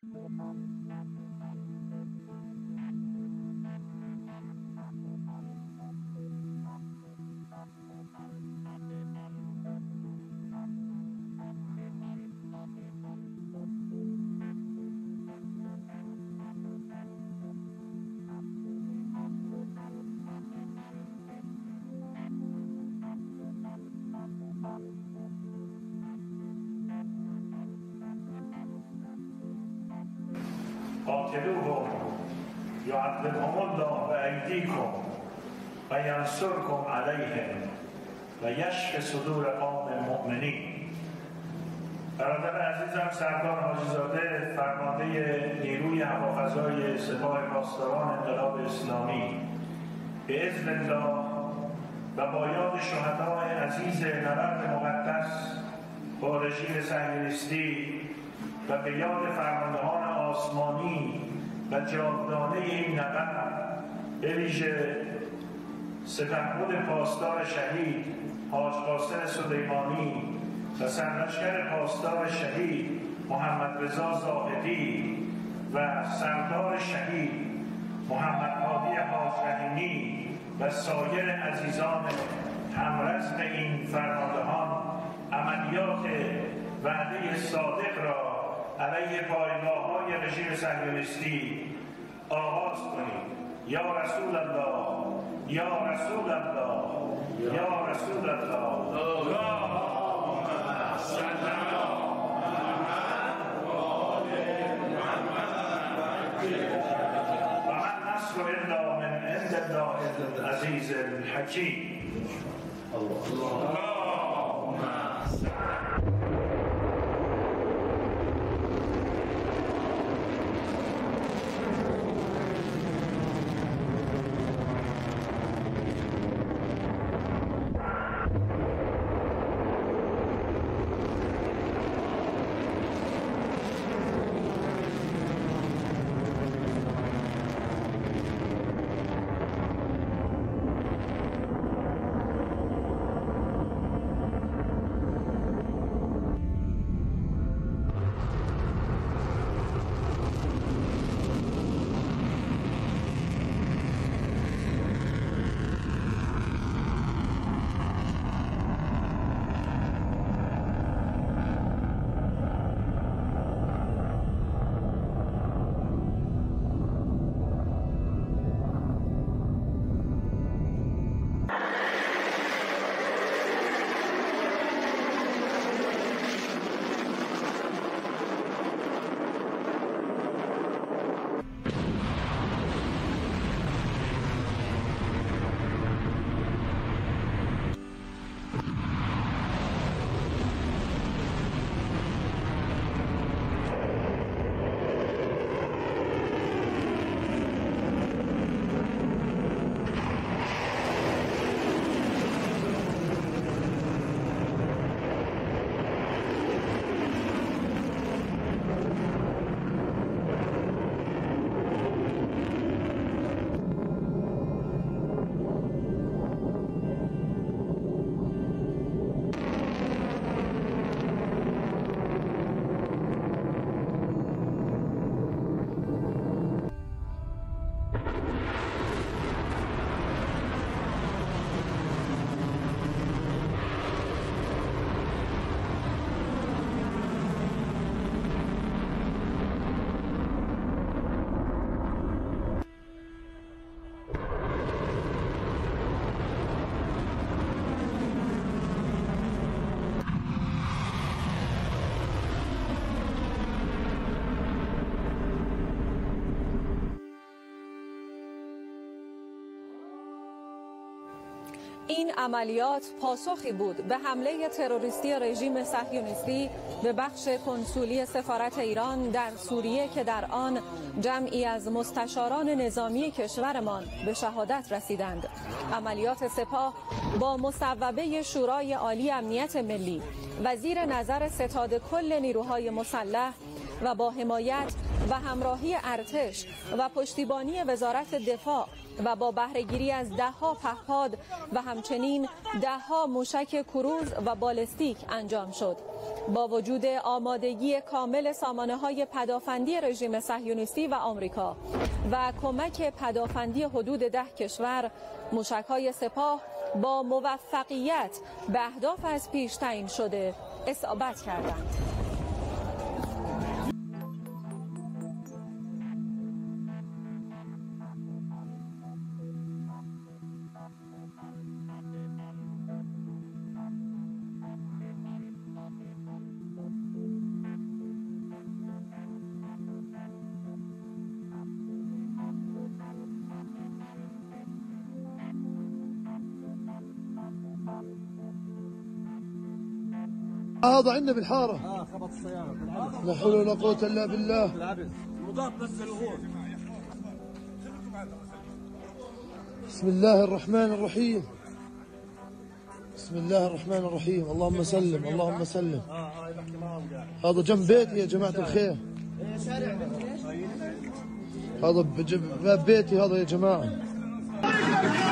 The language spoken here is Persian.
قاتلوهم يعذبهم الله بأيديكم وینصركم علیهم و یشف صدور قوم مؤمنین. برادر عزیزم سردار حاجی‌زاده فرمانده نیروی هوافضای سپاه پاسداران انقلاب اسلامی به اذن الله و با یاد شهدای عزیز نبرد مقدس با رژیم صهیونیستی و به یاد فرماندهان آسمانی و جاودانه این نبرد به ویژه سپهبد پاسدار شهید حاج قاسم سلیمانی و سرلشکر پاسدار شهید محمد رضا زاهدی و سردار شهید محمد هادی حاج رحیمی و سایر عزیزان همرزم این فرماندهان عملیات وعده صادق را علیه پایگاه‌های رژیم صهیونیستی آغاز کنید. یا رسول الله، یا رسول الله، یا رسول الله. اللهم صل علی محمد و آل محمد. و من نصر الا من عند الله العزیز الحکیم. اللهم صل. این عملیات پاسخی بود به حمله تروریستی رژیم صهیونیستی به بخش کنسولی سفارت ایران در سوریه که در آن جمعی از مستشاران نظامی کشورمان به شهادت رسیدند. عملیات سپاه با مصوبه شورای عالی امنیت ملی و زیر نظر ستاد کل نیروهای مسلح و با حمایت و همراهی ارتش و پشتیبانی وزارت دفاع و با بهره‌گیری از ده‌ها پهپاد و همچنین ده‌ها موشک کروز و بالستیک انجام شد. با وجود آمادگی کامل سامانه‌های پدافندی رژیم صهیونیستی و آمریکا و کمک پدافندی حدود 10 کشور، موشک‌های سپاه با موفقیت به اهداف از پیش تعیین شده اصابت کردند. هذا عندنا بالحارة. خبط السيارة. لا حول ولا قوة إلا بالله. مضاد بس الغور. بسم الله الرحمن الرحيم. بسم الله الرحمن الرحيم. اللهم سلم اللهم سلم. هذا جنب بيتي يا جماعة الخير. هذا باب بيتي هذا يا جماعة.